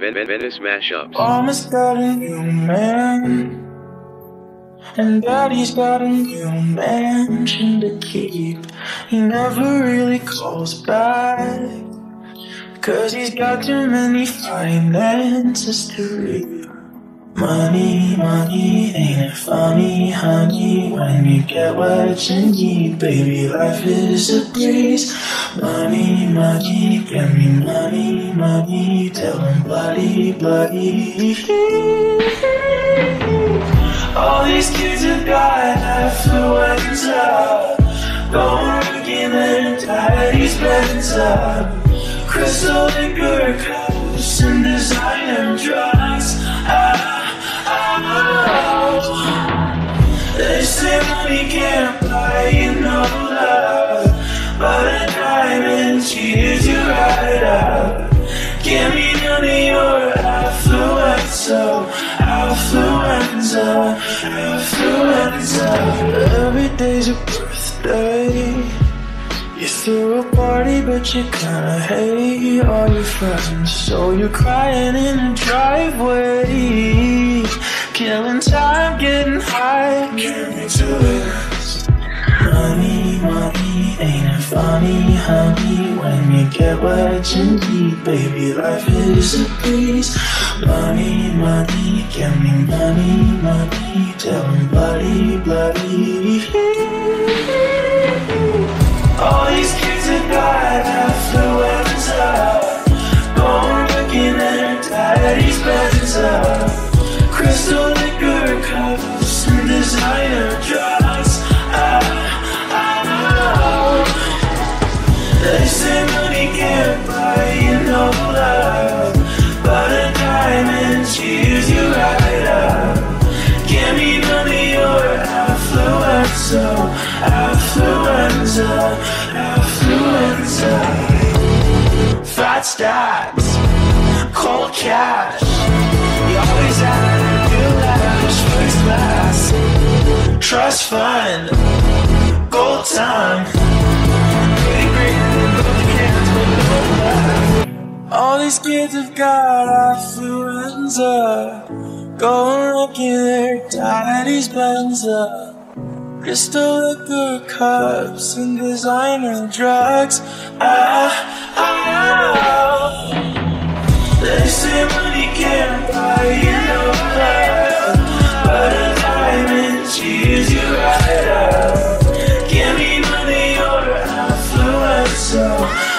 Venice mashups. Mama's got a new man, and Daddy's got a new mansion to keep. He never really calls back, 'cause he's got too many finances to reap. Money, money, ain't it funny, honey, when you get what you need, baby, life is a breeze. Money, money, give me money, money, till I'm bloody, bloody. All these kids have got affluenza, going working their daddy's Benza. Crystal liquor cups and designer drugs. They say money can't buy you no love, but a diamond cheers you right up. Give me none of your affluenza, affluenza, affluenza. Every day's a birthday. You threw a party but you kinda hate all your friends, so you're crying in the driveway, killing time, getting high. Get me to this. Money, money, ain't it funny, honey, when you get what you need, baby, life is a breeze. Money, money, give me money, money, till I'm bloody, bloody. All these kids have got affluenza, going working their daddy's Benza. Crystal liquor cups and designer drugs. They say money can't buy you no love, but a diamond cheers you right up. Give me none of your affluenza, affluenza, affluenza. Fat stacks, cold cash. You always had a new lavish first class. Trust fund, gold tongue. Pretty green and gold cans with no laugh. All these kids have got affluenza, going rocking their daddy's Benza. Crystal liquor cups and designer drugs. They say money can't buy you no love, but a diamond cheers you right up. Give me none of your affluenza,